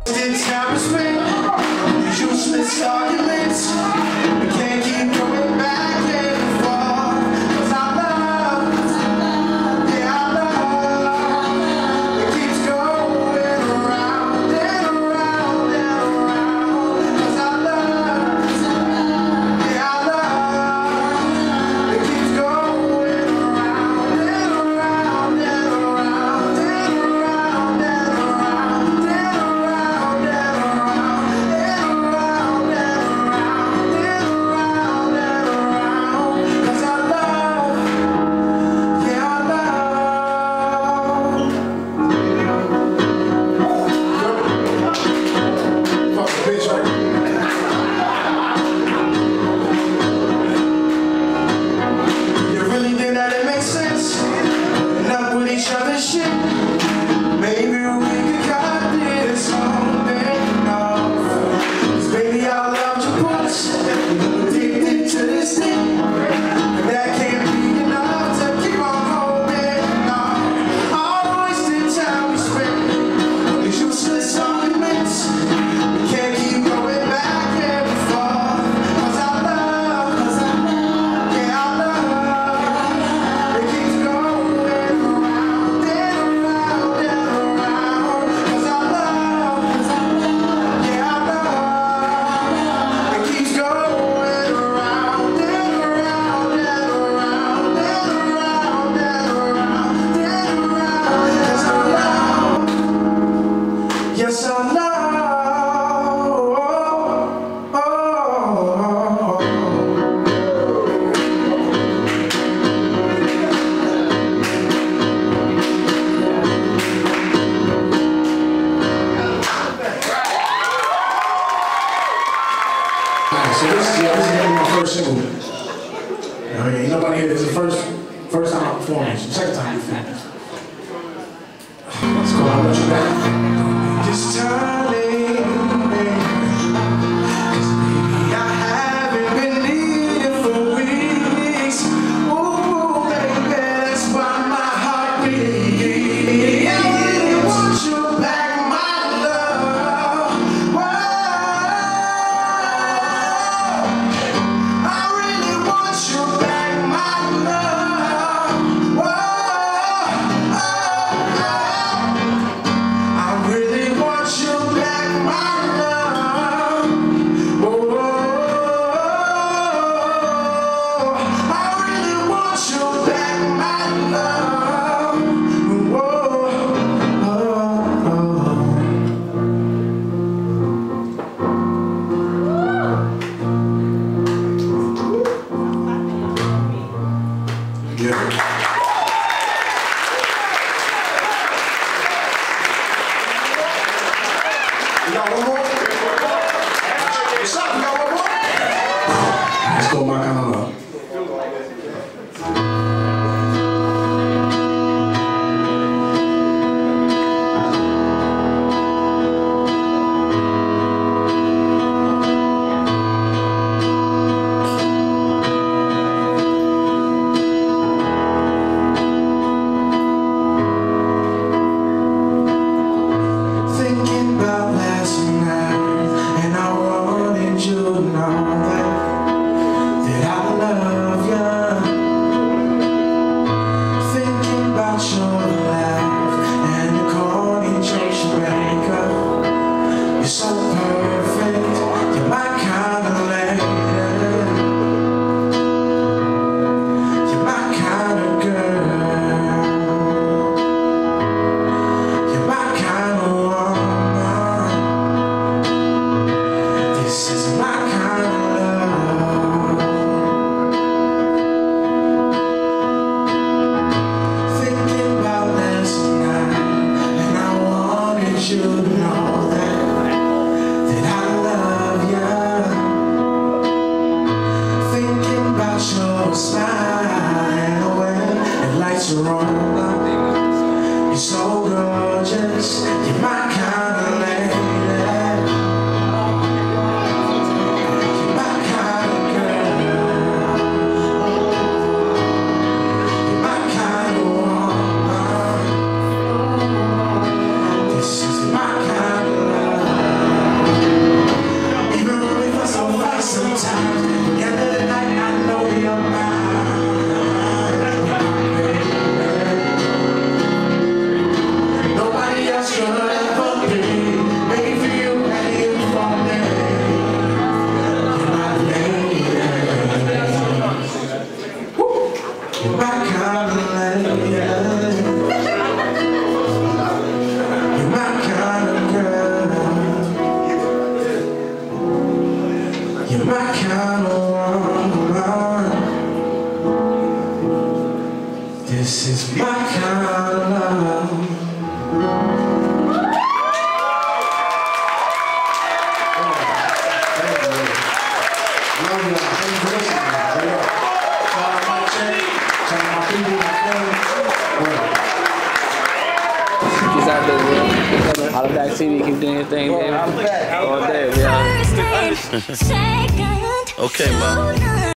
Time is spent, useless arguments. We can't keep going back and forth. 'Cause our love, yeah, our love, it keeps going around and around and around. 'Cause our love, yeah, our love, it keeps going around and around and around and around and around and around. Yes, I know. So this is gonna be my first single. Ain't nobody here. This is the first time I'm performing. It's the second time I'm performing. Let's go. I'll let you back. Just turning, cause baby I haven't been needed for weeks. Ooh baby, that's why my heart beats. I really want you back, my love. Whoa, I really want you back, my love. Whoa, I really want you back, my love. Whoa, I really want you back, my love. Yeah. Let's go, my kind of love. Thinking about last night, and I wanted you to know that I love you. Thinking about your laugh and the corny jokes you make up. You're so perfect, you're my kind of lady. You're my kind of girl. You're my kind of woman. This is my kind of love. Thinking about last night, and I wanted you to know that I love you. Thinking about your smile when the lights are on. You're so gorgeous, you're my kind of lady. You're my kind of girl. You're my kind of woman. This is my kind of love. my kind of love. He's out there, bro. Holla back TV, keep doing your thing, baby. I'm back. All day, man. Okay, man.